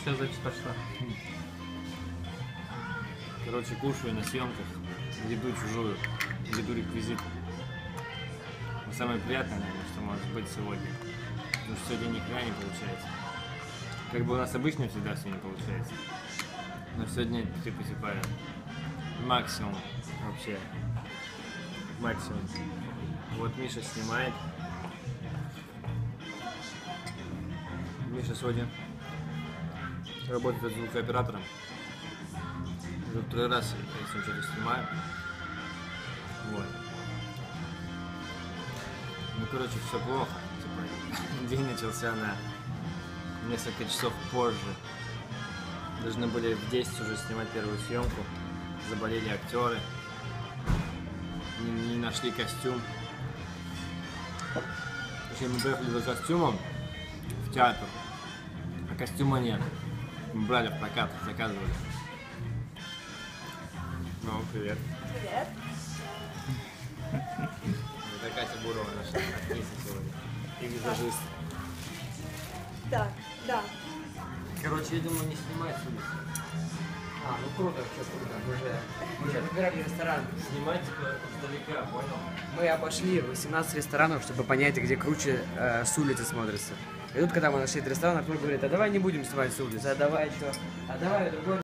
Все, запись пошла. Короче, кушаю на съемках еду чужую, еду реквизит. Но самое приятное, наверное, что может быть сегодня. Потому что сегодня ни хрена не получается. Как бы у нас обычно всегда все не получается. Но сегодня типа максимум вообще. Максимум. Вот Миша снимает. Миша сегодня работает звукооператором. Уже второй раз я с ним что-то снимаю. Вот. Ну, короче, все плохо. Типа, день начался на несколько часов позже. Должны были в 10 уже снимать первую съемку. Заболели актеры. Не нашли костюм. Точнее, мы приехали за костюмом в театр, а костюма нет. Мы брали в прокат, заказывали. Ну, привет. Привет. Это Катя Бурова, наша актриса сегодня. И визажист. Да, да. Короче, я думаю, не снимать с улицы. А, ну круто, вообще круто. Мы же отбирали ресторан. Снимать издалека, понял? Мы обошли 18 ресторанов, чтобы понять, где круче с улицы смотрится. И тут, когда мы нашли этот ресторан, Артур говорит, а давай не будем снимать с улицы, а давай что? А давай другой.